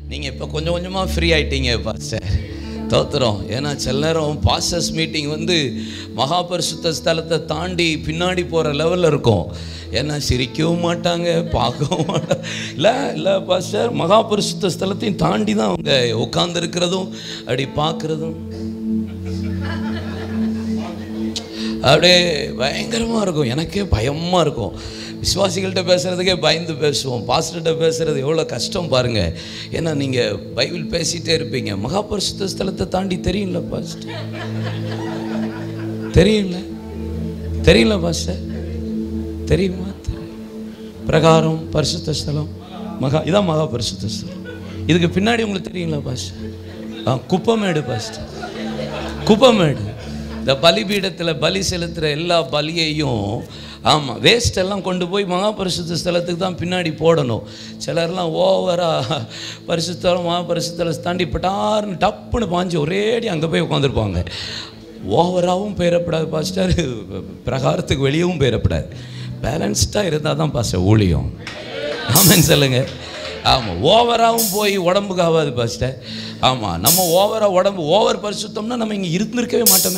நீங்கள் இப்போ கொஞ்சம் கொஞ்சமாக ஃப்ரீ ஆகிட்டீங்க பாஸ்டர், தோத்துறோம். ஏன்னா சில நேரம் பாஸ்டர்ஸ் மீட்டிங் வந்து மகா பரிசுத்த ஸ்தலத்தை தாண்டி பின்னாடி போகிற லெவலில் இருக்கும். ஏன்னா சிரிக்கவும் மாட்டாங்க, பார்க்கவும் மாட்டாங்க. இல்லை பாஸ்டர், மகா பரிசுத்த ஸ்தலத்தையும் தாண்டி தான் அவங்க உட்காந்துருக்கிறதும் அப்படி பார்க்குறதும் அப்படியே பயங்கரமாக இருக்கும். எனக்கே பயமாக இருக்கும். விசுவாசிகள்கிட்ட பேசுகிறதுக்கே பயந்து பேசுவோம். பாஸ்டர்கிட்ட பேசுகிறது எவ்வளோ கஷ்டம் பாருங்கள். ஏன்னா நீங்கள் பைபிள் பேசிகிட்டே இருப்பீங்க. மகா பரிசுத்த ஸ்தலத்தை தாண்டி தெரியும்ல பாஸ்டர், தெரியல பாஸ்டர், தெரியுமா? பிரகாரம் பரிசுத்த ஸ்தலம் இதான் மகா பரிசுத்த ஸ்தலம். இதுக்கு பின்னாடி உங்களுக்கு தெரியுங்களா பாஸ்டர்? குப்பமேடு பாஸ்டர், குப்பமேடு. இந்த பலிபீடத்தில் பலி செலுத்துகிற எல்லா பலியையும் ஆமாம் வேஸ்ட் எல்லாம் கொண்டு போய் மகா பரிசுத்த ஸ்தலத்துக்கு தான் பின்னாடி போடணும். சிலர்லாம் ஓவராக பரிசுத்தலம் மகா பரிசுத்தலம் தாண்டி பட்டார்னு டப்புன்னு பாஞ்சு ஒரேடி அங்கே போய் உட்காந்துருப்பாங்க. ஓவராகவும் போயிடப்படாது பாஸ்டர், பிரகாரத்துக்கு வெளியவும் போயிடப்படாது. பேலன்ஸ்டாக இருந்தால் தான் பாஸ்டர் ஊழியம். ஆமான்னு சொல்லுங்கள். ஆமாம், ஓவராகவும் போய் உடம்புக்கு ஆகாது பாஸ்டர். ஆமாம், நம்ம ஓவராக உடம்பு ஓவர் பரிசுத்தம்னா நம்ம இங்கே இருந்திருக்கவே மாட்டோமே.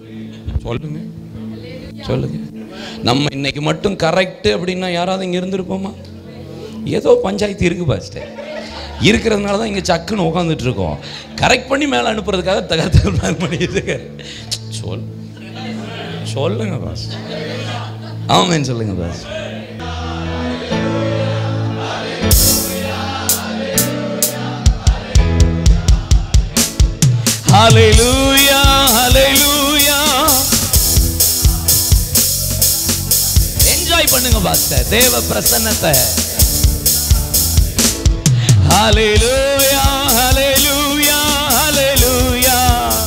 சொல்லுங்க. நம்ம இன்னைக்கு மட்டும் கரெக்டு அப்படின்னா யாராவது இங்கே இருந்திருப்போமா? ஏதோ பஞ்சாயத்து இருக்குது பாஸ்டர், இருக்கிறதுனால தான் இங்கே சக்குன்னு உட்காந்துட்டு இருக்கோம். கரெக்ட் பண்ணி மேலே அனுப்புறதுக்காக தகவல் பண்ணிட்டு இருக்காரு. சொல்லுங்க பாஸ்டர். ஆமென் சொல்லுங்க பாஸ்டர். ஹல்லேலூயா, ஹல்லேலூயா. என்ஜாய் பண்ணுங்க பாஸ்டர் தேவ பிரசன்னத்தை. ஹல்லேலூயா, ஹல்லேலூயா, ஹல்லேலூயா.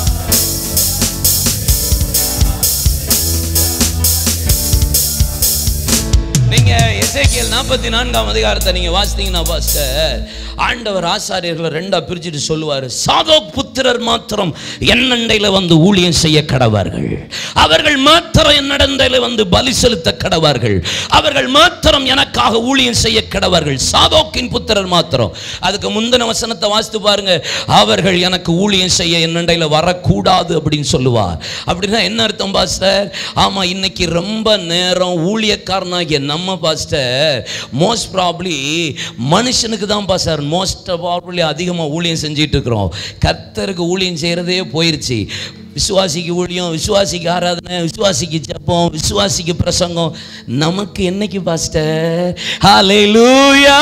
நீங்க எசேக்கியேல் 44ஆம் அதிகாரத்தை நீங்க வாசித்தீங்கன்னா பாஸ்டர், ஆண்டவர் ஆசாரியர்களை ரெண்டா பிரிச்சுட்டு சொல்லுவார். சாதோக் புத்திரர் மாத்திரம் என்னண்டையில் வந்து ஊழியம் செய்ய கடவார்கள், அவர்கள் மாத்திரம் என்னண்டையில் வந்து பலி செலுத்த கடவார்கள், அவர்கள் மாத்திரம் எனக்காக ஊழியம் செய்ய கடவார்கள். சாதோக்கின் புத்திரர் மாத்திரம். அதுக்கு முந்தின வசனத்தை வாசித்து பாருங்க. அவர்கள் எனக்கு ஊழியம் செய்ய என்னண்டையில் வரக்கூடாது அப்படின்னு சொல்லுவார். அப்படின்னா என்ன அர்த்தம் பாஸ்டர்? ஆமா, இன்னைக்கு ரொம்ப நேரம் ஊழியக்காரனாகிய நம்ம பாஸ்டர் மோஸ்ட் ப்ராபப்லி மனுஷனுக்கு தான் பாஸ்டர் மோஸ்ட் ப்ராபப்லி அதிகமாக ஊழியம் செஞ்சிட்டு இருக்கிறோம். கர்த்தருக்கு ஊழியம் செய்கிறதே போயிடுச்சு. விசுவாசிக்கு ஊழியம், விசுவாசிக்கு ஆராதனை, விசுவாசிக்கு ஜெபம், விசுவாசிக்கு பிரசங்கம். நமக்கு என்னைக்கு பாஸ்டர்? ஹல்லேலூயா.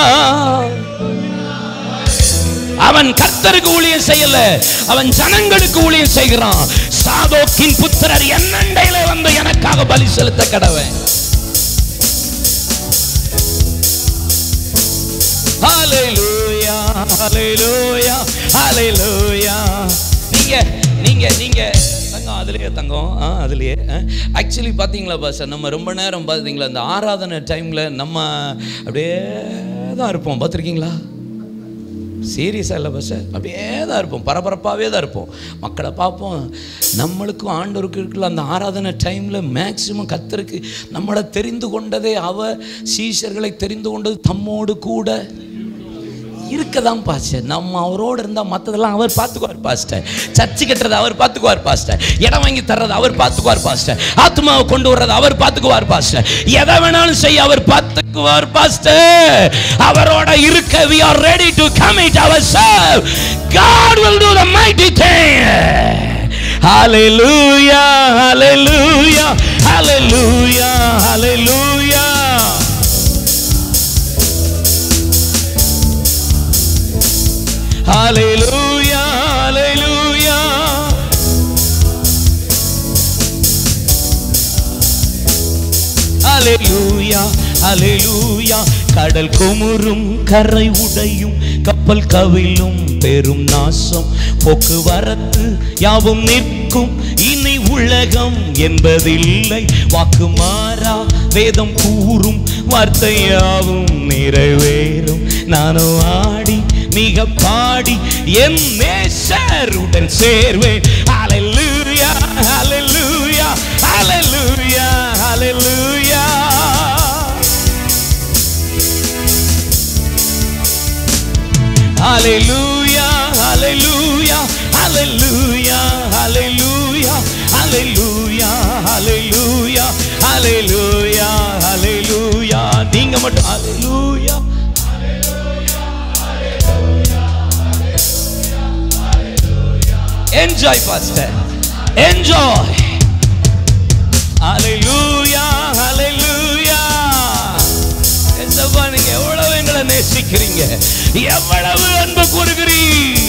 அவன் கர்த்தருக்கு ஊழியம் செய்யல, அவன் ஜனங்களுக்கு ஊழியம் செய்கிறான். சாதோக்கின் புத்திரர் என்னண்டையில வந்து எனக்காக பலி செலுத்த கடவன். ஹல்லேலூயா, ஹல்லேலூயா, ஹல்லேலூயா. நீங்க தங்கம் அதுலயே தங்கம் அதுலயே ஆக்சுவலி பார்த்தீங்களா பாஸ்டர், நம்ம ரொம்ப நேரம் பார்த்தீங்களா இந்த ஆராதனை டைமில் நம்ம அப்படியே தான் இருப்போம். பார்த்துருக்கீங்களா? சீரியஸாக இல்லை பாஸ்டர், அப்படியே தான் இருப்போம், பரபரப்பாகவே தான் இருப்போம். மக்களை பார்ப்போம். நம்மளுக்கும் ஆண்டவருக்கு இருக்குல்ல அந்த ஆராதனை டைமில் மேக்சிமம் கர்த்தருக்கு நம்மளை தெரிந்து கொண்டதே, அவர் சீஷர்களை தெரிந்து கொண்டது தம்மோடு கூட இருக்கதான் பாஸ்டர். நம்ம அவரோடு இருந்தால் மற்றதெல்லாம் அவர் பார்த்துக்குவார் பாஸ்டர். சர்ச்சு கட்டுறது அவர் பார்த்துக்குவார் பாஸ்டர். இடம் வாங்கி தர்றது அவர் பார்த்துக்குவார் பாஸ்டர். ஆத்மாவை கொண்டு வர்றது அவர் பார்த்துக்குவார் பாஸ்டர். எதை வேணாலும் செய்ய அவர் பார்த்துக்குவார் பாஸ்டர். அவரோட இருக்க we are ready to commit ourselves. God will do the mighty thing. Hallelujah, hallelujah, hallelujah, hallelujah. Hallelujah, hallelujah. Hallelujah, hallelujah. கடல் குமுறும், கரை உடையும், கப்பல் கவிழும், பெரும் நாசம், போக்குவரத்து யாவும் நிற்கும், இனி உலகம் என்பதில்லை. வாக்கு மாறா வேதம் கூறும், வார்த்தையாவும் நிறைவேறும். நானும் ஆடி மிக பாடி என் நேசருடன் சேர்வேன். ஹல்லேலூயா, ஹல்லேலூயா, ஹல்லேலூயா, ஹல்லேலூயா. ஹalleluya ஹalleluya ஹalleluya ஹalleluya ஹalleluya ஹalleluya ஹalleluya ஹalleluya. நீங்க மட்டும் ஹalleluya enjoy pastor enjoy hallelujah hallelujah. நீங்க எவ்வளவு எங்களை நேசிக்கிறீங்க, எவ்வளவு அன்பு கூறுகிறீங்க.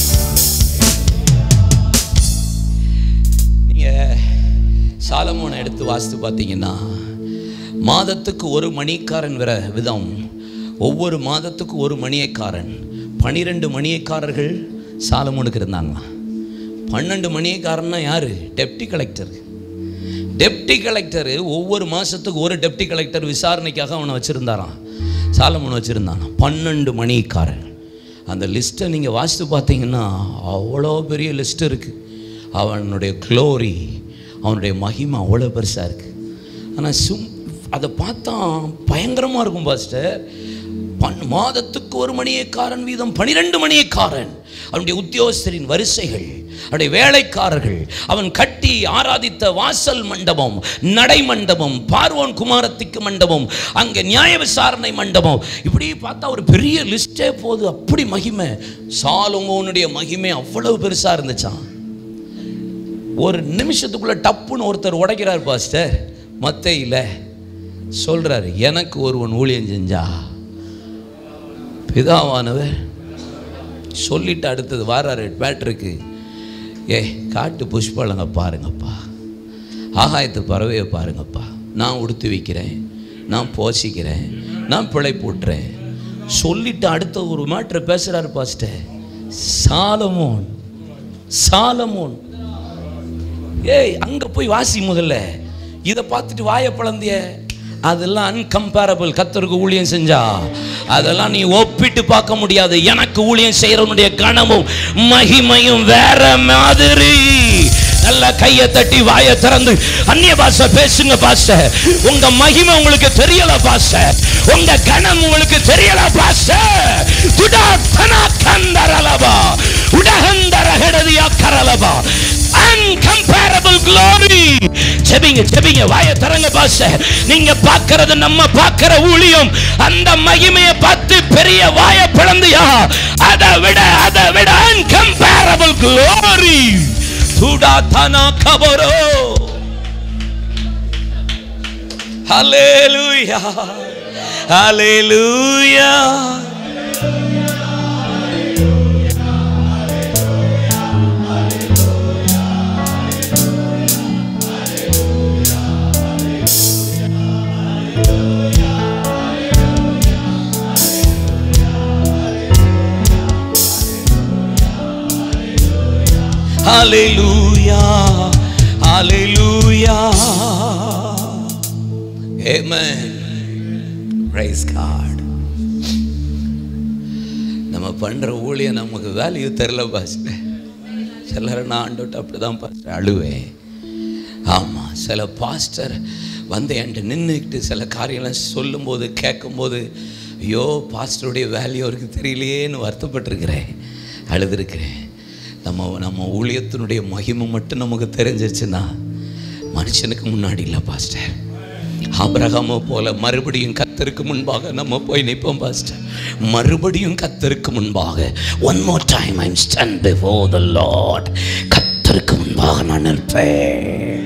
நீங்க சாலமோனை எடுத்து வாசித்து பார்த்தீங்கன்னா மாதத்துக்கு ஒரு மணிக்காரன் வர விதம், ஒவ்வொரு மாதத்துக்கு ஒரு மணியக்காரன். 12 மணியக்காரர்கள் சாலமோனுக்கு இருந்தாங்களா? 12 மணியக்காரன்னா யாரு? Deputy collector. டெப்டி கலெக்டர் ஒவ்வொரு மாதத்துக்கு ஒரு டெப்டி கலெக்டர் விசாரணைக்காக அவனை வச்சுருந்தாரான், சாலமோன் வச்சுருந்தானா. 12 மணிக்காரன். அந்த லிஸ்ட்டை நீங்கள் வாசித்து பார்த்தீங்கன்னா அவ்வளோ பெரிய லிஸ்ட் இருக்குது. அவனுடைய க்ளோரி, அவனுடைய மகிமை அவ்வளோ பெருசாக இருக்குது. ஆனால் அதை பார்த்தா பயங்கரமாக இருக்கும் பாஸ்டர். மாதத்துக்கு ஒரு மணியக்காரன் வீதம் 12 மணியக்காரன். அவனுடைய உத்தியோகஸ்தரின் வரிசைகள், அவனுடைய வேலைக்காரர்கள், அவன் கட்டி ஆராதித்த வாசல் மண்டபம், நடை மண்டபம், பார்வோன் குமாரத்திக்கு மண்டபம், அங்கே நியாய விசாரணை மண்டபம், இப்படி பார்த்தா ஒரு பெரிய லிஸ்டே போது. அப்படி மகிமை, சாலமோனுடைய மகிமை அவ்வளவு பெருசா இருந்துச்சான். ஒரு நிமிஷத்துக்குள்ள டப்புன்னு ஒருத்தர் உடைக்கிறார் பாஸ்டர். மத்தேயில சொல்றாரு, எனக்கு ஒருவன் ஊழியம் செஞ்சா பிதாவானவர் சொல்லிட்டு அடுத்தது வாராரு பேட்டருக்கு, காட்டு புஷ்பலங்க பாருங்கப்பா, ஆகாயத்து பறவையை பாருங்கப்பா, நான் உடுத்து வைக்கிறேன், நான் போசிக்கிறேன், நான் பிழை போட்டுறேன் சொல்லிட்டு அடுத்த ஒரு மேட்ரு பேசுறாரு பாஸ்டர். சாலமோன் சாலமோன் அங்க போய் வாசி முதல்ல. இதை பார்த்துட்டு வாயை பிளந்திய, அதெல்லாம் அன்கம்பேரபிள். கர்த்தருக்கு ஊழியம் செஞ்சா அதெல்லாம் நீ ஒப்பிட்டு பார்க்க முடியாது. எனக்கு ஊழியம் செய்யறவனுடைய கனமும் மகிமையும் வேற மாதிரி. நல்ல கையை தட்டி வாயை திறந்து அந்நிய பாஷை பேசுங்க பாஸ்டர். உங்க மகிமை உங்களுக்கு தெரியல பாஸ்டர், உங்க கனம் உங்களுக்கு தெரியல பாஸ்டர். துடாத்தனா கந்தரலபா உடகந்தரஹடதியா கரலபா uncomparable glory. செபிங்க செபிங்க, வாயை திறங்க பாஸ்டர். நீங்க பார்க்கிறது நம்ம பார்க்கிற ஊழியம், அந்த மகிமையை பார்த்து பெரிய வாயை பிளந்தியா, அதை விட uncomparable glory. துடாத்தனா கபரோ. ஹalleluya ஹalleluya. Hallelujah, hallelujah, amen, praise God. நம்ம பண்ற ஊழியம் நமக்கு வேல்யூ தெரியல பாஸ்டர். சிலர் நான் ஆண்டோட்டு அப்படிதான் பாஸ்டர் அழுவேன். ஆமா, சில பாஸ்டர் வந்து என்கிட்ட நின்றுக்கிட்டு சில காரியம்லாம் சொல்லும்போது கேட்கும்போது, ஐயோ பாஸ்டருடைய வேல்யூ அவருக்கு தெரியலையேன்னு வருத்தப்பட்டிருக்கிறேன், அழுதுருக்கிறேன். நம்ம ஊழியத்தினுடைய மகிமை மட்டும் நமக்கு தெரிஞ்சிருச்சுன்னா மனுஷனுக்கு முன்னாடி இல்லை பாஸ்டர். ஆபிரகாமை போல மறுபடியும் கர்த்தருக்கு முன்பாக நம்ம போய் நிற்போம் பாஸ்டர். மறுபடியும் கர்த்தருக்கு முன்பாக one more time I stand before the Lord. கர்த்தருக்கு முன்பாக நான் நிற்பேன்.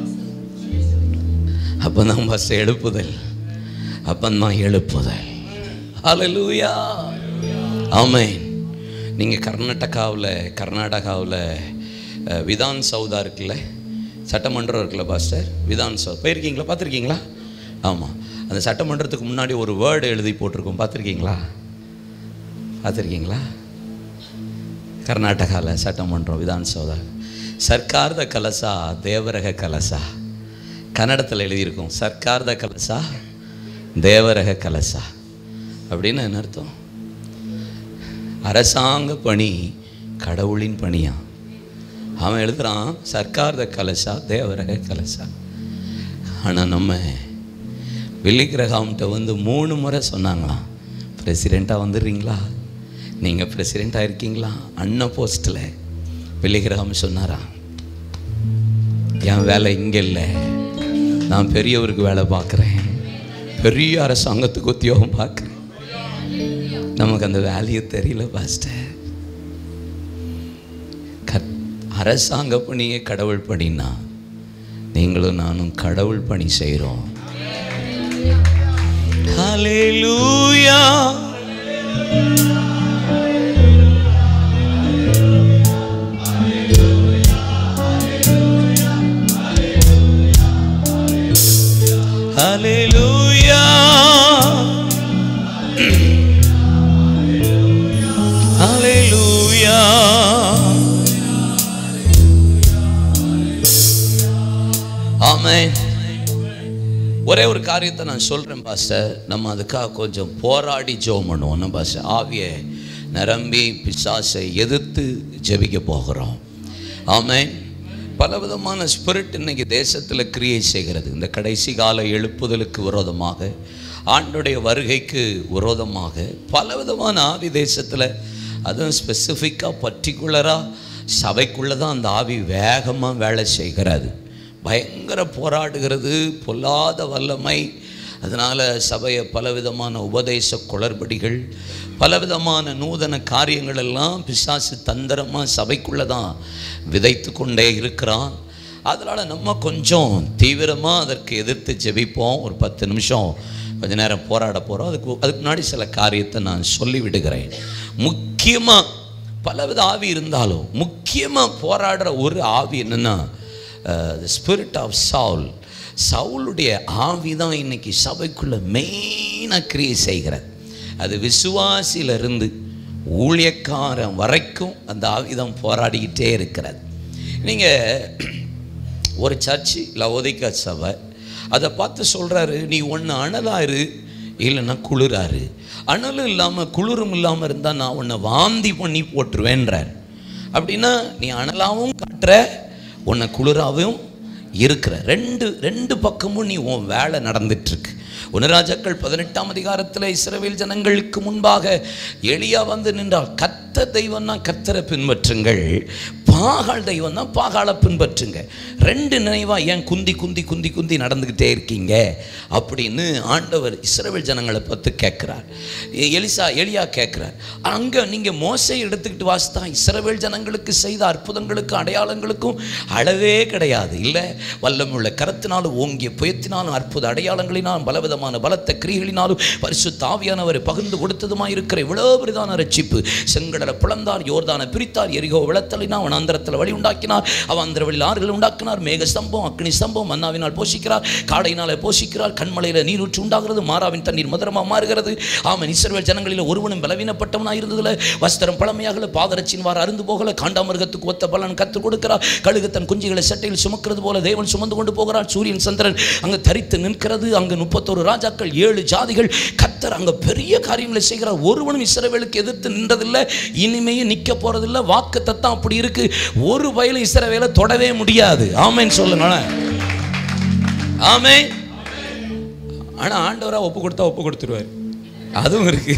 அப்பதான் பாஸ்டர் எழுப்புதல், அப்பதான் எழுப்புதல். ஹalleluya, ஆமென். நீங்கள் கர்நாடகாவில் விதான் சௌதா இருக்குல்ல, சட்டமன்றம் இருக்குல்ல பாஸ்டர், விதான் சௌதா போயிருக்கீங்களா, பார்த்துருக்கீங்களா? ஆமாம், அந்த சட்டமன்றத்துக்கு முன்னாடி ஒரு வேர்டு எழுதி போட்டிருக்கோம், பார்த்துருக்கீங்களா? கர்நாடகாவில் சட்டமன்றம் விதான் சௌதா. சர்க்கார்த கலசா தேவரக கலசா. கன்னடத்தில் எழுதியிருக்கோம், சர்க்கார்த கலசா தேவரக கலசா. அப்படின்னு என்ன அர்த்தம்? அரசாங்க பணி கடவுளின் பணியா. அவன் எழுதுறான் சர்க்கார்த கலசா தேவரக கலசா. ஆனால் நம்ம வில்லிகிரகாம்கிட்ட வந்து 3 முறை சொன்னாங்களாம், பிரசிடெண்ட்டாக வந்துடுறீங்களா, நீங்கள் பிரசிடெண்ட்டாக இருக்கீங்களா? அண்ணன் போஸ்டில் பிள்ளைகிராம சொன்னாரா, என் வேலை இங்கே இல்லை, நான் பெரியவருக்கு வேலை பார்க்குறேன், பெரிய அரசாங்கத்துக்கு உத்தியோகம் பார்க்குறேன். நமக்கு அந்த வேல்யூ தெரியல பாஸ்டர். அரசாங்க பணியே கடவுள் பணினா நீங்களும் நானும் கடவுள் பணி செய்கிறோம். ஹல்லேலூயா. ஹல்லேலூயா. ஹல்லேலூயா. ஆமென். ஒரே ஒரு காரியத்தை நான் சொல்கிறேன் பாஸ்டர், நம்ம அதுக்காக கொஞ்சம் போராடி ஜெபம் பண்ணுவோம் பாஸ்டர். ஆவியை நிரம்பி பிசாசை எதிர்த்து ஜெபிக்க போகிறோம். ஆமென். பலவிதமான ஸ்பிரிட் இன்னைக்கு தேசத்தில் கிரியேட் செய்கிறது. இந்த கடைசி கால எழுப்புதலுக்கு விரோதமாக, ஆண்டுடைய வருகைக்கு விரோதமாக பலவிதமான ஆவி தேசத்தில், அதுவும் ஸ்பெசிஃபிக்காக பர்டிகுலராக சபைக்குள்ளே தான் அந்த ஆவி வேகமாக வேலை செய்கிறது, பயங்கர போராடுகிறது, பொல்லாத வல்லமை. அதனால் சபையை பலவிதமான உபதேச குளறுபடிகள், பலவிதமான நூதன காரியங்கள் எல்லாம் பிசாசு தந்திரமாக சபைக்குள்ளே தான் விதைத்து கொண்டே இருக்கிறான். அதனால் நம்ம கொஞ்சம் தீவிரமாக அதற்கு எதிர்த்து ஜெபிப்போம். ஒரு 10 நிமிஷம் கொஞ்ச நேரம் போராட போகிறோம். அதுக்கு முன்னாடி சில காரியத்தை நான் சொல்லி விடுகிறேன். முக்கியமாக பலவித ஆவி இருந்தாலும் முக்கியமாக போராடுற ஒரு ஆவி என்னென்னா, ஸ்பிரிட் ஆஃப் சவுல். சவுலுடைய ஆவி தான் இன்னைக்கு சபைக்குள்ளே மெயினாக கிரியேட் செய்கிறது. அது விசுவாசியிலிருந்து ஊழியக்காரன் வரைக்கும் அந்த ஆவி தான் போராடிக்கிட்டே இருக்கிறது. நீங்கள் ஒரு சர்ச்சு லவோதிக்கா சபை, அதை பார்த்து சொல்கிறாரு, நீ ஒன்று அனலாரு இல்லைன்னா குளிராரு. அனலும் இல்லாமல் குளிரும் இல்லாமல் இருந்தால் நான் உன்னை வாந்தி பண்ணி போட்டுருவேன்றார். அப்படின்னா நீ அனலாகவும் காட்டுற, உன்னை குளிராகவும் இருக்கிற, ரெண்டு பக்கமும் நீ உன் வேலை நடந்துட்டுருக்கு. 1 ராஜாக்கள் 18ஆம் அதிகாரத்தில் இஸ்ரவேல் ஜனங்களுக்கு முன்பாக எலியா வந்து நின்றால், கர்த்த தெய்வம்னா கர்த்தரை பின்பற்றுங்கள், பாகால் தெய்வம்னா பாகாலை பின்பற்றுங்க. 2 நினைவாக ஏன் குந்தி குந்தி குந்தி குந்தி நடந்துக்கிட்டே இருக்கீங்க அப்படின்னு ஆண்டவர் இஸ்ரவேல் ஜனங்களை பார்த்து கேட்குறார். எலியா கேட்குறார். அங்கே நீங்கள் மோசை எடுத்துக்கிட்டு வாசித்தா இஸ்ரவேல் ஜனங்களுக்கு செய்த அற்புதங்களுக்கும் அடையாளங்களுக்கும் அளவே கிடையாது. இல்லை, வல்லமுள்ள கரத்தினாலும் ஓங்கிய புயத்தினாலும் அற்புத அடையாளங்களினாலும் பலவிதமான பலத்த கிரிகளினாலும் பரிசுத்த ஆவியானவரை பகிர்ந்து கொடுத்ததுமாய் இருக்கிற இவ்வளவு பெரிதான ரட்சிப்பு. செங்கடலை பிளந்தார், யோர்தானை பிரித்தார், எரிகோ விளத்தலினா வனாந்தரத்தில் வழி உண்டாக்கினார், அவாந்தர வழியில் ஆறுகள் உண்டாக்கினார், மேக ஸ்தம்பம் அக்னி ஸ்தம்பம் மன்னாவினால் போஷிக்கிறார், காடையினாலே போஷிக்கிறார், கண்மலையில் நீரூற்று உண்டாகிறது, மாறாவின் தண்ணீர் மதுரமாக மாறுகிறது. ஆமன். இஸ்ரவேல் ஜனங்களில் ஒருவனும் பலவீனப்பட்டவனாக இருந்ததில்லை, வஸ்திரம் பழமையாகல, பாதரட்சின் வார அருந்து போகல, காண்டாமிருகத்துக்கு ஒத்த பலன் கற்றுக் கொடுக்கிறார், கழுகு தன் குஞ்சுகளை சட்டையில் சுமக்கிறது போல தேவன் சுமந்து கொண்டு போகிறார், சூரியன் சந்திரன் அங்கு தரித்து நிற்கிறது, அங்கு 31 ராஜாக்கள் 7 ஜாதிகள், கர்த்தர் அங்க பெரிய காரியங்களை செய்கிறார். ஒருவனும் இஸ்ரவேலுக்கு எதிர்த்து நின்றதில்லை, இனிமையும் நிற்க போறதில்லை. வாக்கு தத்தம் அப்படி இருக்கு. ஒரு வயலும் இஸ்ரவேலை தொடவே முடியாது. ஆமென் சொல்லுங்களேன். ஆமென். ஆனா ஆண்டவரா ஒப்பு கொடுத்தா ஒப்பு கொடுத்துருவார். அதுவும் இருக்கு.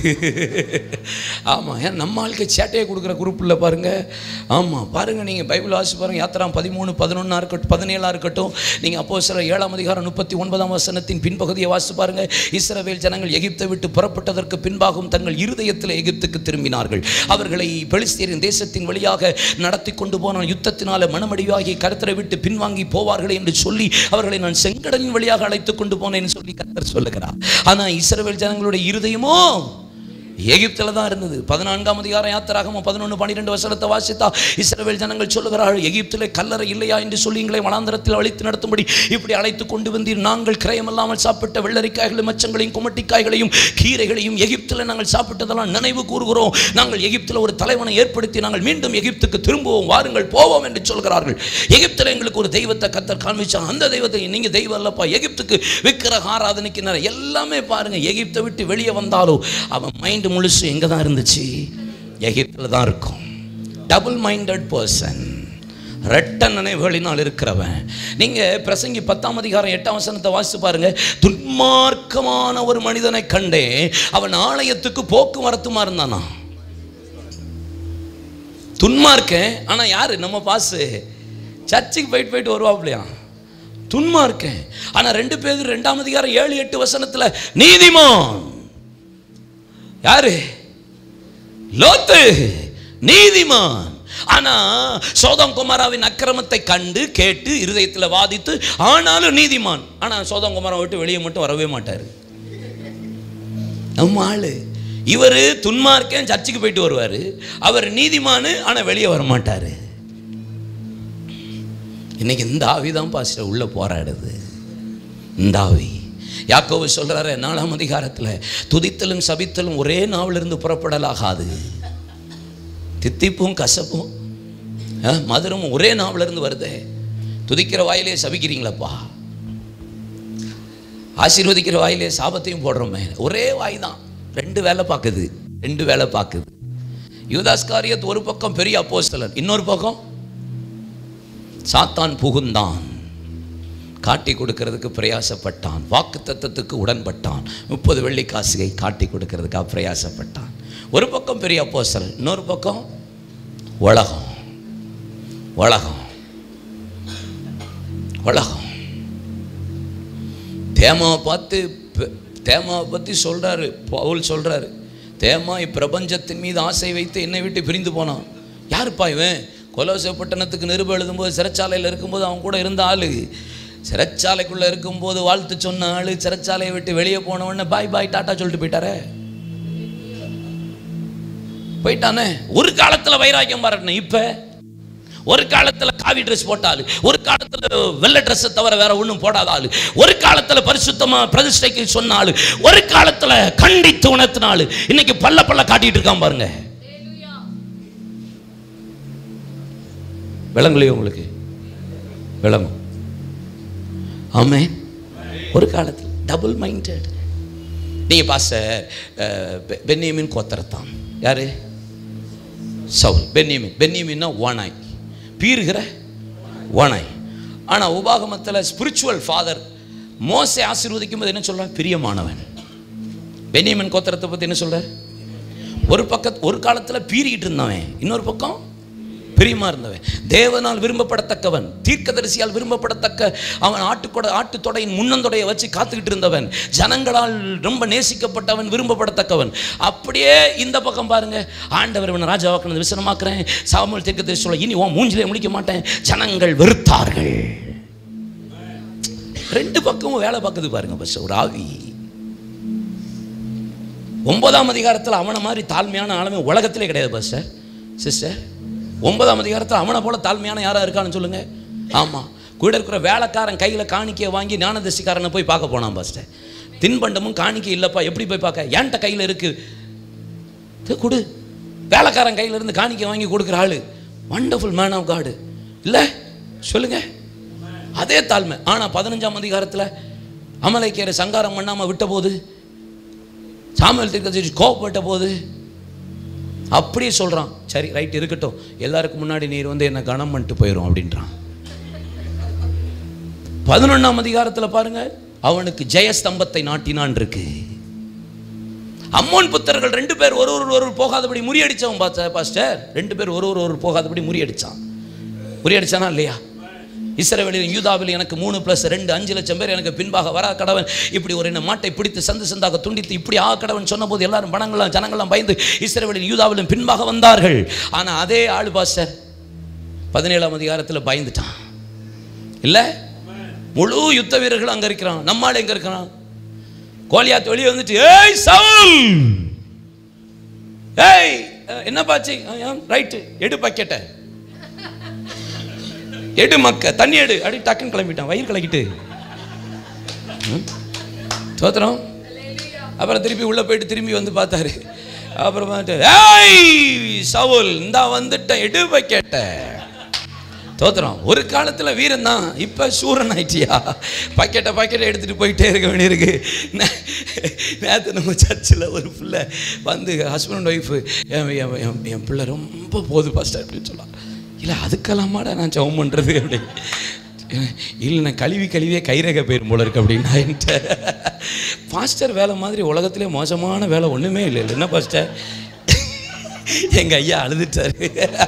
ஆமாம். ஏன் நம்ம ஆளுக்கு சேட்டையை கொடுக்குற குரூப்பில் பாருங்கள். ஆமாம், பாருங்கள், நீங்கள் பைபிள் வாசி பாருங்கள். யாத்திராம் 13, 11 இருக்கட்டும், 17 இருக்கட்டும், நீங்கள் அப்போஸ்தலர் 7ஆம் அதிகாரம் 39ஆம் வசனத்தின் பின்பகுதியை வாசி பாருங்கள். இஸ்ரவேல் ஜனங்கள் எகிப்தை விட்டு புறப்பட்டதற்கு பின்பாகவும் தங்கள் இருதயத்தில் எகிப்துக்கு திரும்பினார்கள். அவர்களை பெலிஸ்தியரின் தேசத்தின் வழியாக நடத்தி கொண்டு போனால் யுத்தத்தினால மனமடிவாகி கர்த்தரை விட்டு பின்வாங்கி போவார்கள் என்று சொல்லி அவர்களை நான் செங்கடலின் வழியாக அழைத்து கொண்டு போனேன் சொல்லி கர்த்தர் சொல்லுகிறார். ஆனால் இஸ்ரவேல் ஜனங்களுடைய இருதயம் எகிப்தில் தான் இருந்தது. 14ஆம் அதிகாரம் யாத்திராகமம் 11, 12 வசனத்தை வாசித்தா இஸ்ரவேல் ஜனங்கள் சொல்லுகிறார்கள், எகிப்திலே கல்லறை இல்லையா என்று சொல்லி எங்களை வனாந்தரத்தில் அழைத்து நடத்தும்படி இப்படி அழைத்து கொண்டு வந்தீர். நாங்கள் கிரயமில்லாமல் சாப்பிட்ட வெள்ளரிக்காய்களையும் மச்சங்களையும் குமட்டிக்காய்களையும் கீரைகளையும் எகிப்தில் நாங்கள் சாப்பிட்டதெல்லாம் நினைவு கூறுகிறோம். நாங்கள் எகிப்தில் ஒரு தலைவனை ஏற்படுத்தி நாங்கள் மீண்டும் எகிப்துக்கு திரும்புவோம், வாருங்கள் போவோம் என்று சொல்கிறார்கள். எகிப்தில் எங்களுக்கு ஒரு தெய்வத்தை கர்த்தர் காண்பிச்சாங்க. அந்த தெய்வத்தை நீங்க தெய்வம் இல்லப்பா, எகிப்துக்கு விக்கிரக ஆராதனைக்கு எல்லாமே பாருங்க. எகிப்தை விட்டு வெளியே வந்தாலும் அவன் மைண்ட் முழுசு எங்க தான் இருந்துச்சு? எகிப்தில் தான் இருக்கும். டபுள் மைண்டட் பர்சன், ரெட்ட நினைவுகளினால் இருக்கிறவன். நீங்க பிரசங்கி 10ஆம் அதிகாரம் 8ஆம் வசனத்தை வாசித்து பாருங்க. துன்மார்க்கமான ஒரு மனிதனை கண்டே, அவன் ஆலயத்துக்கு போக்குவரத்துமா இருந்தானா? துன்மார்க்கன். ஆனா யாரு? நம்ம பாஸ். சர்ச்சுக்கு போயிட்டு வருவாப்லையா? துன்மார்க்கன். ஆனா 2 பேர் 2ஆம் அதிகாரம் 7-8 வசனத்துல நீதிமான். யாரு? லோத்து நீதிமான். ஆனா சோதோம் கொமோராவின் அக்கிரமத்தை கண்டு கேட்டு இருதயத்தில் வாதித்து ஆனாலும் நீதிமான். ஆனா சோதோம் கொமோரா விட்டு வெளியே மட்டும் வரவே மாட்டாரு. நம்ம ஆளு இவரு துன்மார்க்கன், சர்ச்சுக்கு போயிட்டு வருவாரு. அவர் நீதிமானு, ஆனா வெளியே வர மாட்டாரு. இன்னைக்கு இந்த ஆவிதான் பாஸ்டர் உள்ள போராடுது. இந்த ஆவி. யாக்கோபு சொல்றாரு 4ஆம் அதிகாரத்தில், துதித்தலும் சபித்தலும் ஒரே நாவிலிருந்து புறப்படலாகாது. தித்திப்பும் கசப்பும் மதுரமும் ஒரே நாவிலிருந்து வருது. துதிக்கிற வாயிலே சபிக்கிறீங்களப்பா, ஆசீர்வதிக்கிற வாயிலே சாபத்தையும் போடுறோமே. ஒரே வாய் தான், 2 வேலை பார்க்குது. 2 வேலை பார்க்குது. யூதாஸ்காரியத் ஒரு பக்கம் பெரிய அப்போஸ்தலன், இன்னொரு பக்கம் சாத்தான் புகுந்தான். காட்டி கொடுக்கிறதுக்கு பிரயாசப்பட்டான். வாக்கு தத்தத்துக்கு உடன்பட்டான். 30 வெள்ளி காசுகை காட்டி கொடுக்கிறதுக்காக பிரயாசப்பட்டான். ஒரு பக்கம் பெரிய அப்போஸ்தலன், இன்னொரு பக்கம் உலகம். உலகம் உலகம். தேமாவை பார்த்து, தேமாவை பற்றி சொல்கிறாரு பவுல். சொல்கிறாரு, தேமா இப்பிரபஞ்சத்தின் மீது ஆசை வைத்து என்னை விட்டு பிரிந்து போனான். யாருப்பா இவன்? கொலோசை பட்டணத்துக்கு நிருபம் எழுதும்போது சிறைச்சாலையில் இருக்கும்போது அவன் கூட இருந்த ஆள். சிறைச்சாலைக்குள்ளே இருக்கும்போது வாழ்த்து சொன்ன ஆள் சிறைச்சாலையை விட்டு வெளியே போனவொடனே பாய் பாய் டாட்டா சொல்லிட்டு போயிட்டாரே, போயிட்டானே. ஒரு காலத்தில் வைராக்கியம் பாருங்க. இப்போ ஒரு காலத்தில் காவி ட்ரெஸ் போட்டாள், ஒரு காலத்தில் வெள்ளை ட்ரெஸ்ஸை தவிர வேற ஒன்றும் போடாத ஆள், ஒரு காலத்தில் பரிசுத்தமாக பிரதிஷ்டைக்கு சொன்ன ஆள், ஒரு காலத்தில் கண்டித்து உணர்த்தின ஆள், இன்னைக்கு பல்ல பல்ல காட்டிட்டு இருக்கான் பாருங்க. விளங்கலையோ உங்களுக்கு? விளங்கும். ஆமென். ஒரு காலத்தில் டபுள் மைண்டட். நீங்கள் பாஸ்டர் பென்யமீன் கோத்திரத்தான். யாரு? சவுல். பென்யமீன்னா ஓனாய், பீறுகிற ஓனாய். ஆனால் உபாகமத்தில் ஸ்பிரிச்சுவல் ஃபாதர் மோசே ஆசீர்வதிக்கும் போது என்ன சொல்கிறார்? பிரியமானவன். பென்யமீன் கோத்திரத்தை பற்றி என்ன சொல்கிறார்? ஒரு காலத்தில் பீறிக்கிட்டு இருந்தவன், இன்னொரு பக்கம் பிரியமா இருந்தவன், தேவனால் விரும்பப்படத்தக்கவன், தீர்க்கதரிசியால் விரும்பப்படத்தக்க அவன். ஆட்டு தொடையின் முன்னந்தொடையை வச்சு காத்துக்கிட்டு இருந்தவன், ஜனங்களால் ரொம்ப நேசிக்கப்பட்டவன், விரும்பப்படத்தக்கவன். அப்படியே இந்த பக்கம் பாருங்க, ஆண்டவர் இவன் ராஜாவாக்குனது விசனமாக்குறேன், சாமுவேல் தீர்க்கதரிசி சொல்ல இனி உன் மூஞ்சிலே முடிக்க மாட்டேன், ஜனங்கள் வெறுத்தார்கள். 2 பக்கமும் வேலை பார்க்குது பாருங்க. பஸ் ஒரு ஆவி. 9ஆம் அதிகாரத்தில் அவனை மாதிரி தாழ்மையான ஆளுமே உலகத்திலே கிடையாது பாஸ்டர் சிஸ்டர். 9ஆம் அதிகாரத்தில் அவனை போல தாழ்மையான யாரா இருக்கான்னு சொல்லுங்க. ஆமாம். கூட இருக்கிற வேலைக்காரன் கையில் காணிக்கையை வாங்கி ஞானதரிசிக்காரனை போய் பார்க்க போனான் பாஸ்டர். தின்பண்டமும் காணிக்கை இல்லைப்பா, எப்படி போய் பார்க்க? ஏன்ட்ட கையில் இருக்குது கொடு. வேலைக்காரன் கையில் இருந்து காணிக்கை வாங்கி கொடுக்குற ஆளு வண்டர்ஃபுல் மேன் ஆஃப் காடு இல்லை சொல்லுங்க. அதே தாழ்மை. ஆனால் 15ஆம் அதிகாரத்தில் அமலேக்கியரை சங்காரம் பண்ணாமல் விட்ட போது, சாமுவேல் தீர்க்கதரிசி கோபப்பட்ட போது அப்படியே சொல்கிறான், சரி ரைட் இருக்கட்டும், எல்லாருக்கும் முன்னாடி நீர் வந்து என்னை கனம் பண்ணிட்டு போயிடும் அப்படின்றான். 11ஆம் அதிகாரத்தில் பாருங்க, அவனுக்கு ஜெயஸ்தம்பத்தை நாட்டினான் இருக்கு. அம்மோன் புத்தர்கள் 2 பேர் ஒரு போகாதபடி முறியடிச்சவன் பாஸ்டர். 2 பேர் ஒரு போகாதபடி முறியடிச்சானா இல்லையா? இஸ்ரவேலிலும் யூதாவிலும் எனக்கு 3+2 5 லட்சம் பேர் எனக்கு பின்பாக வரா கடவன், இப்படி ஒரு மாட்டை பிடித்து சந்து சந்தாக துண்டித்து இப்படி ஆ கடவன் சொன்ன போது எல்லாரும் ஜனங்கள்லாம் பயந்து இஸ்ரவேலிலும் யூதாவிலும் பின்பாக வந்தார்கள். ஆனால் அதே ஆளு பாஸ்டர் 17ஆம் அதிகாரத்தில் பயந்துட்டான் இல்லை? முழு யுத்த வீரர்கள் அங்கே இருக்கிறான். நம்மால் எங்கே இருக்கிறான்? கோலியாத் வெளியே வந்துட்டு, ஏய் சவுல், ஏய் என்ன பாச்சு? ரைட்டு எடு பக்கெட்ட, எடு மக்க தண்ணி எடு அடி டக்குன்னு கிளம்பிட்டான், வயிறு கலக்கிட்டு. தோத்திரம். அப்புறம் திருப்பி உள்ள போயிட்டு திரும்பி வந்து பார்த்தாரு. அப்புறம் ஏய் சவுல் இந்தா வந்துட்டேன் எடு பக்கெட்ட. தோத்திரம். ஒரு காலத்தில் வீரன் தான், இப்போ சூரன் ஆயிட்டியா? பாக்கெட்டை எடுத்துகிட்டு போயிட்டே இருக்க வேண்டியிருக்கு. நேற்று நம்ம சர்ச்சில் ஒரு பிள்ளை வந்து ஹஸ்பண்ட் அண்ட் ஒய்ஃபு, என் பிள்ளை ரொம்ப போகுது பாஸ்டர் அப்படின்னு சொல்லலாம். இல்லை அதுக்கெல்லாமாடா நான் ஜெபம் பண்ணுறது அப்படி இல்லை, நான் கழுவியே கைரேகை போயிடும் போல இருக்கு அப்படின்னா. என்கிட்ட பாஸ்டர் வேலை மாதிரி உலகத்திலே மோசமான வேலை ஒன்றுமே இல்லை. என்ன பாஸ்டர் எங்க ஐயா அழுதுட்டாரு.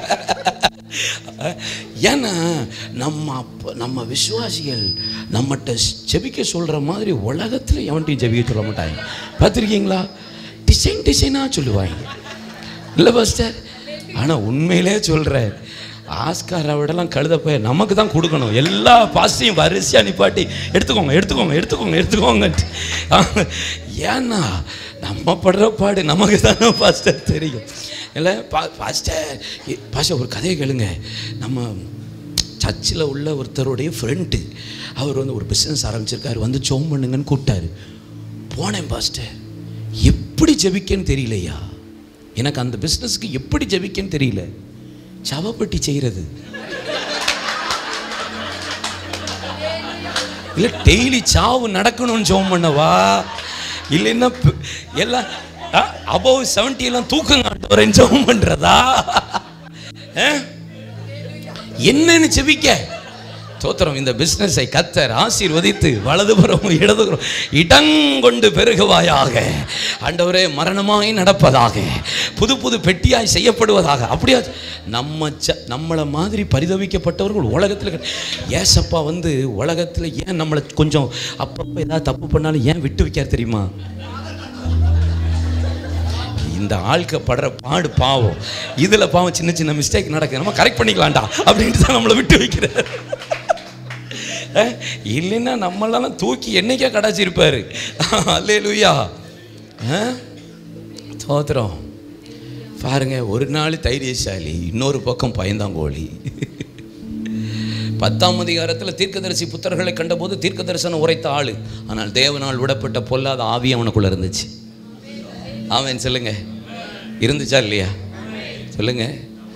ஏன்னா நம்ம விசுவாசிகள் நம்மகிட்ட ஜெபிக்க சொல்ற மாதிரி உலகத்தில் எவன்ட்டையும் ஜெபிக்க சொல்ல மாட்டாங்க. பார்த்துருக்கீங்களா? டிசைனாக சொல்லுவாங்க இல்லை பாஸ்டர்? ஆனால் உண்மையிலே சொல்கிறேன், ஆஸ்காரை விடலாம் கழுதப்ப நமக்கு தான் கொடுக்கணும். எல்லா பாஸ்டையும் வரிசையாக நிப்பாட்டி எடுத்துக்கோங்க. ஏன்னா நம்ம படுற பாடு நமக்கு தானே பாஸ்டர் தெரியும். இல்லை பாஸ்டர் ஒரு கதையை கேளுங்க. நம்ம சர்ச்சில் உள்ள ஒருத்தருடைய ஃப்ரெண்டு, அவர் வந்து ஒரு பிஸ்னஸ் ஆரம்பிச்சிருக்காரு, வந்து ஜெபம் பண்ணுங்கன்னு கூப்பிட்டாரு. போனேன் பாஸ்டர், எப்படி ஜெபிக்கன்னு தெரியலையா எனக்கு. அந்த பிஸ்னஸ்க்கு எப்படி ஜெபிக்கன்னு தெரியல. சவப்பட்டி செய்கிறது இல்லை, டெய்லி சாவு நடக்கணும்னு ஜெபம் பண்ணவா, இல்லைன்னா எல்லாம் above 70 எல்லாம் தூக்கங்க ஜெபம் பண்றதா? என்னன்னு ஜெபிக்க? ஸ்தோத்திரம். இந்த பிஸ்னஸை கர்த்தர் ஆசீர்வதித்து வலதுபுறம் இடதுபுறம் இடங்கொண்டு பெருகுவாயாக. ஆண்டவரே, மரணமாய் நடப்பதாக, புது புது பெட்டியாய் செய்யப்படுவதாக. அப்படியா? நம்மளை மாதிரி பரிதவிக்கப்பட்டவர்கள் உலகத்தில். ஏசப்பா வந்து உலகத்தில் ஏன் நம்மளை கொஞ்சம் அப்பப்போ ஏதாவது தப்பு பண்ணாலும் ஏன் விட்டு வைக்கார் தெரியுமா? இந்த ஆள்க படுற பாடு பாவம், இதில் பாவம் சின்ன சின்ன மிஸ்டேக் நடக்குது, நம்ம கரெக்ட் பண்ணிக்கலாம்டா அப்படின்ட்டு தான் நம்மளை விட்டு வைக்கிறார். இல்லைன்னா நம்மளெல்லாம் தூக்கி என்னைக்கா கடாச்சிருப்பாரு. அல்லேலூயா. ஸ்தோத்திரம். பாருங்க, ஒரு நாள் தைரியசாலி, இன்னொரு பக்கம் பயந்தாங்கோழி. 10ஆம் அதிகாரத்தில் தீர்க்கதரிசி புத்தர்களை கண்டபோது தீர்க்க தரிசனம் உரைத்த ஆளு, ஆனால் தேவனால் விடப்பட்ட பொல்லாத ஆவி அவனுக்குள்ள இருந்துச்சு. ஆமென் சொல்லுங்க. இருந்துச்சா இல்லையா சொல்லுங்க.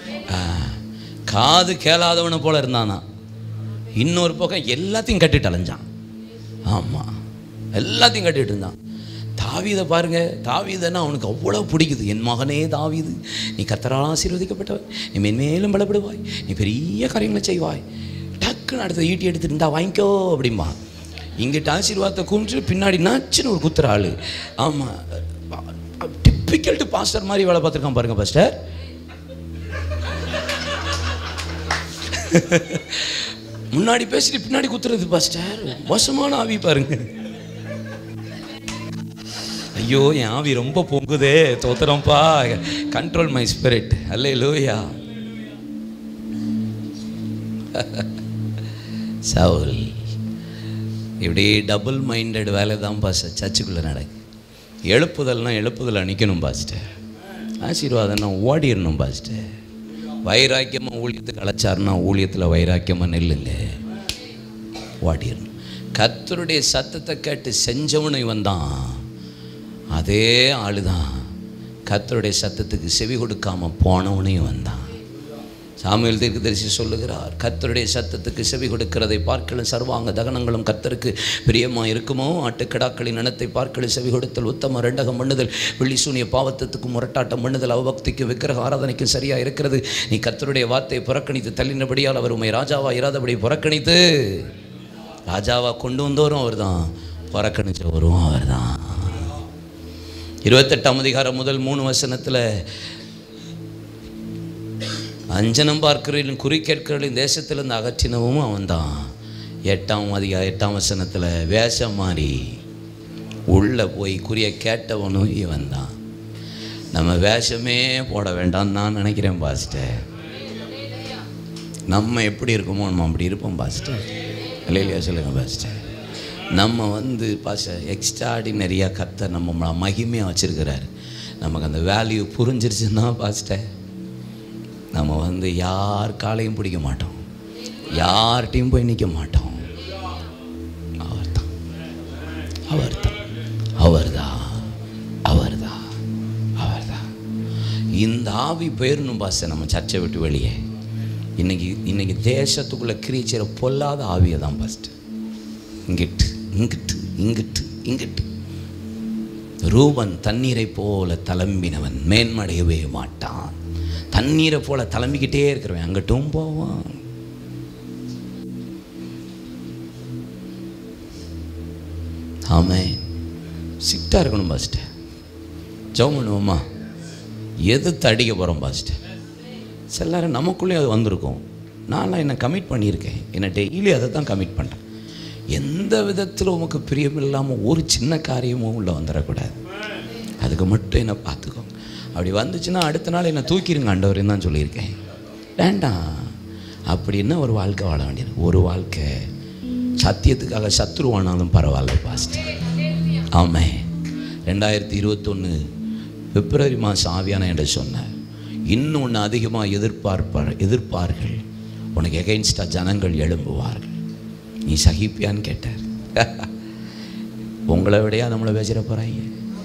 காது கேளாதவனை போல இருந்தானா, இன்னொரு பக்கம் எல்லாத்தையும் கட்டிட்டு அலைஞ்சான். ஆமாம், எல்லாத்தையும் கட்டிட்டு இருந்தான். தாவீதை பாருங்க, தாவீதுன்னா அவனுக்கு அவ்வளோ பிடிக்குது. என் மகனே தாவீது, நீ கர்த்தரால் ஆசீர்வதிக்கப்பட்டவன், நீ மென்மேலும் பலப்படுவாய், நீ பெரிய காரியங்களை செய்வாய். டக்குன்னு அடுத்த ஈட்டி எடுத்துட்டு இருந்தா வாங்கிக்கோ அப்படிம்பா. இங்கிட்ட ஆசீர்வாதத்தை கும்பிட்டு பின்னாடி நாச்சுன்னு ஒரு குத்துற ஆளு. ஆமாம், டிப்பிக்கல் பாஸ்டர் மாதிரி வேலை பார்த்துருக்கான் பாருங்க பாஸ்டர். முன்னாடி பேசிட்டு பின்னாடி குத்துறது பாஸ்டர். மோசமான ஆவி பாருங்க. ஐயோ, என் ஆவி ரொம்ப பொங்குதே. தோத்துறோம்ப்பா, control my spirit. Hallelujah. Saul இப்படி டபுள் மைண்டட் வேலை தான் பாஸ்டர் சர்ச்சுக்குள்ளே நடக்கு. எழுப்புதல் நிற்கணும் பாஸ்டர். ஆசீர்வாதம்னா ஓடிடணும் பாஸ்டர். வைராக்கியமாக ஊழியத்துக்கு அழைச்சாருன்னா ஊழியத்தில் வைராக்கியமாக நெல்லுங்க, ஓடிடணும். கர்த்தருடைய சத்தத்தை கேட்டு செஞ்சவனு வந்தான், அதே ஆளு தான் கர்த்தருடைய சத்தத்துக்கு செவி கொடுக்காம போனவனையும் வந்தான். சாமுவேல் தீர்க்கதரிசி சொல்லுகிறார், கர்த்தருடைய சத்தத்துக்கு செவி கொடுக்கிறதை பார்க்கலும் சர்வாங்க தகனங்களும் கர்த்தருக்கு பிரியமாக இருக்குமோ. ஆட்டுக்கடாக்களின் இனத்தை பார்க்கலும் செவி கொடுத்தல் உத்தம. ரெண்டகம் பண்ணுதல் வெள்ளி சூனிய பாவத்துக்கும் முரட்டாட்டம் பண்ணுதல் அவபக்திக்கும் விக்கிரக ஆராதனைக்கும் சரியாக இருக்கிறது. நீ கர்த்தருடைய வார்த்தையை புறக்கணித்து தள்ளினபடியால் அவர் உண்மை ராஜாவா இராதபடி புறக்கணித்து, ராஜாவா கொண்டு வந்தோரும் அவர் தான், புறக்கணிச்சவரும் அவர் தான். 28ஆம் அதிகாரம் முதல் 3 வசனத்தில் அஞ்சனம் பார்க்கிறவர்களின் குறி கேட்கிறவர்களின் தேசத்திலிருந்து அகற்றினவும் அவன்தான். 8ஆம் வசனத்தில் வேஷம் மாறி உள்ளே போய் குறிய கேட்டவனும் இவன் தான். நம்ம வேஷமே போட வேண்டாம்னு நான் நினைக்கிறேன் பாஸ்டர். நம்ம எப்படி இருக்கோமோ நம்ம அப்படி இருப்போம் பாஸ்டர். இல்லையா சொல்லுங்க பாஸ்டர். நம்ம பாஸ்டர் எக்ஸ்ட்ராடினரியாக கர்த்தர் நம்ம மகிமையாக வச்சுருக்கிறார். நமக்கு அந்த வேல்யூ புரிஞ்சிருச்சுன்னா பாஸ்டர், நம்ம யார் காலையும் பிடிக்க மாட்டோம், யார்கிட்டையும் போய் நிற்க மாட்டோம். அவர்தான். இந்த ஆவி போயிடணும் பாஸ்டர் நம்ம சர்ச்சை விட்டு வெளியே. இன்னைக்கு தேசத்துக்குள்ளே கிரீச்சிற பொல்லாத ஆவியை தான் பாஸ்டர். இங்கிட்டு ரூபன் தண்ணீரை போல தளம்பினவன் மேன்மடையவே மாட்டான். தண்ணீரை போல தளம்பிக்கிட்டே இருக்கிறவன் அங்கிட்டும் போவான். ஆமென். சிட்டா இருக்கணும் பாஸ்டர். ஜெபம் பண்ணுவோமா? எதிர்த்து அடிக்க போகிறோம் பாஸ்டர். சில நேரம் நமக்குள்ளேயே அது வந்திருக்கும். நான்லாம் என்னை கமிட் பண்ணியிருக்கேன், என்னை டெய்லி அதை தான் கமிட் பண்ணுறேன். எந்த விதத்தில் உமக்கு பிரியமில்லாமல் ஒரு சின்ன காரியமும் உள்ளே வந்துடக்கூடாது, அதுக்கு மட்டும் என்னை பார்த்துக்கோங்க. அப்படி வந்துச்சுன்னா அடுத்த நாள் என்னை தூக்கிடுங்க ஆண்டவரேன்னு தான் சொல்லியிருக்கேன். வேண்டாம் அப்படின்னா ஒரு வாழ்க்கை வாழ வேண்டியது. ஒரு வாழ்க்கை சத்தியத்துக்காக சத்துருவானாலும் பரவாயில்ல பாஸ்டர். ஆமாம். 2021 பிப்ரவரி மாதம் ஆவியான என்று சொன்னார், இன்னும் ஒன்று அதிகமாக எதிர்ப்பார்கள், உனக்கு எகைன்ஸ்டாக ஜனங்கள் எழும்புவார்கள், நீ சகிப்பியான்னு கேட்டார். உங்களை விடையா நம்மளை பேசுகிற போகிறாங்க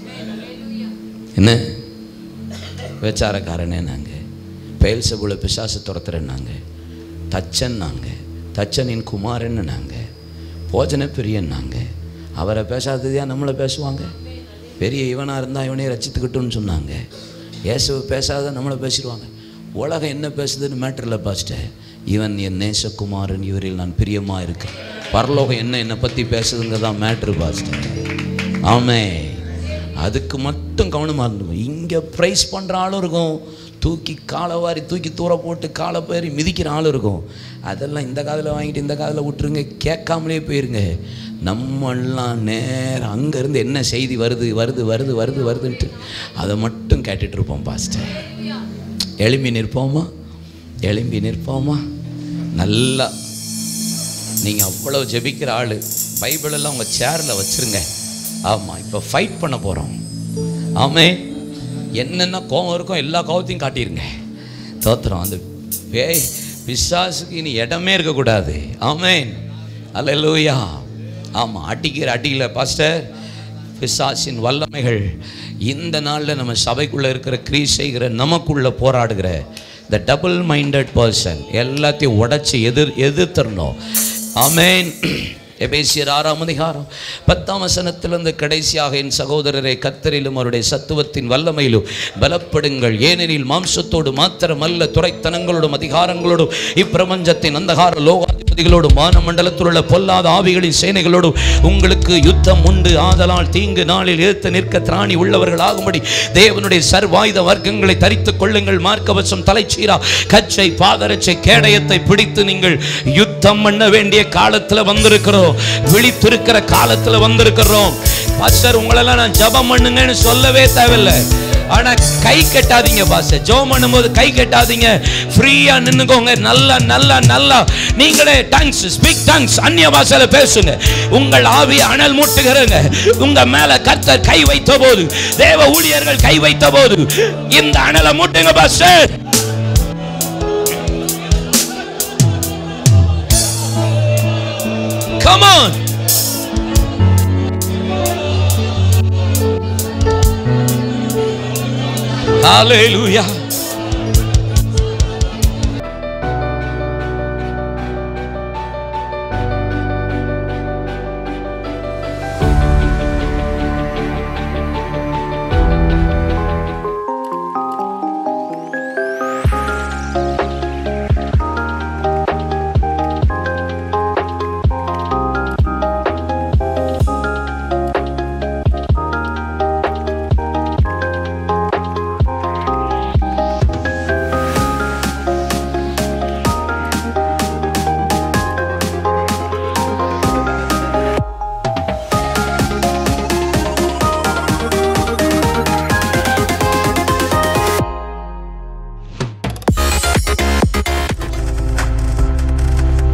என்ன? பேச்சாரக்காரனே நாங்கள், பெயல்சபூல பிசாசு துரத்துறேன்னாங்க, தச்சன் நாங்கள், தச்சனின் குமாரன்னு நாங்கள், போஜன பிரியன்னாங்க. அவரை பேசாததையா நம்மளை பேசுவாங்க? பெரிய இவனாக இருந்தால் இவனே ரசித்துக்கிட்டோன்னு சொன்னாங்க. இயேசுவை பேசாத நம்மளை பேசிடுவாங்க. உலகம் என்ன பேசுதுன்னு மேட்டர் இல்லை பாஸ்டர். இவன் என் நேசகுமாரன், இவரில் நான் பிரியமாக இருக்கேன். பரலோகம் என்னை பற்றி பேசுதுங்க தான் மேட்ரு பாஸ்டர். ஆமாம். அதுக்கு மட்டும் கவனமாக இருந்துக்கும். இங்கே ப்ரைஸ் பண்ணுற ஆளும் இருக்கும், தூக்கி காலை வாரி தூக்கி தூர போட்டு காலை பேரி மிதிக்கிற ஆளும் இருக்கும். அதெல்லாம் இந்த காதில் வாங்கிட்டு இந்த காதில் விட்டுருங்க, கேட்காமலே போயிருங்க. நம்மெல்லாம் நேரம் அங்கேருந்து என்ன செய்தி வருதுன்ட்டு அதை மட்டும் கேட்டுட்ருப்போம் பாஸ்டர். எழும்பி நிற்போமா? நல்லா நீங்கள் அவ்வளோ ஜெபிக்கிற ஆள், பைபிளெல்லாம் உங்கள் சேரில் வச்சுருங்க. ஆமாம், இப்போ ஃபைட் பண்ண போகிறோம். ஆமே, என்னென்ன கோபம் இருக்கும் எல்லா கோபத்தையும் காட்டிடுங்க. தோத்துறோம். அந்த பேய் பிசாசுக்கு இனி இடமே இருக்கக்கூடாது. ஆமேன், அல்லேலூயா. ஆமாம், அடிக்கிற அடியில் பாஸ்டர் பிசாசின் வல்லமைகள் இந்த நாளில் நம்ம சபைக்குள்ளே இருக்கிற கிரீஸ் செய்கிற நமக்குள்ளே போராடுகிற இந்த டபுள் மைண்டட் பர்சன் எல்லாத்தையும் உடைச்சி எதிர்த்தரணும். ஆமேன். எபேசியர் 6ஆம் அதிகாரம் 10ஆம் வசனத்திலிருந்து கடைசியாக, என் சகோதரரை கர்த்தரிலும் அவருடைய சத்துவத்தின் வல்லமையிலும் பலப்படுங்கள், ஏனெனில் மாம்சத்தோடு மாத்திரமல்ல துரைத்தனங்களோடும் அதிகாரங்களோடும் இப்பிரபஞ்சத்தின் அந்தகார லோகாதிபதிகளோடும் வானமண்டலத்தில் உள்ள பொல்லாத ஆவிகளின் சேனைகளோடும் உங்களுக்கு யுத்தம் உண்டு. ஆதலால் தீங்கு நாளில் எதிர்த்து நிற்க திராணி உள்ளவர்களாகும்படி தேவனுடைய சர்வாயுத வர்க்கங்களை தரித்துக் கொள்ளுங்கள். மார்க்கவசம், தலைச்சீரா, கச்சை, பாதரட்சை, கேடயத்தை பிடித்து நீங்கள் யுத்தம் பண்ண வேண்டிய காலத்தில் வந்திருக்கிறோம். விழித்திருக்கிற காலத்துல வந்திருக்கிறோம். பாஸ்டர், உங்களெல்லாம் நான் ஜெபம் பண்ணுங்கன்னு சொல்லவே தேவையில்லை. ஆனா கை கட்டாதீங்க பாஸ்டர். ஜெபம் பண்ணும்போது கை கட்டாதீங்க, ஃப்ரீயா நின்னுக்கோங்க. நல்லா நீங்களே டங்ஸ், ஸ்பீக் டங்ஸ், அந்நிய பாஷையில பேசுங்க. உங்கள் ஆவியை அனல் மூட்டுகிறங்க. உங்க மேல கர்த்தர் கை வைத்த போது, தேவ ஊழியர்கள் கை வைத்த போது இந்த அனலை மூட்டுங்க பாஸ்டர். Come on. Hallelujah.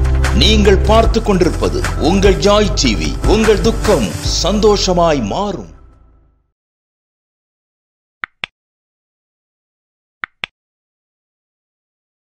நீங்கள் பார்த்துக் கொண்டிருப்பது உங்கள் ஜாய் டிவி. உங்கள் துக்கம் சந்தோஷமாய் மாறும்.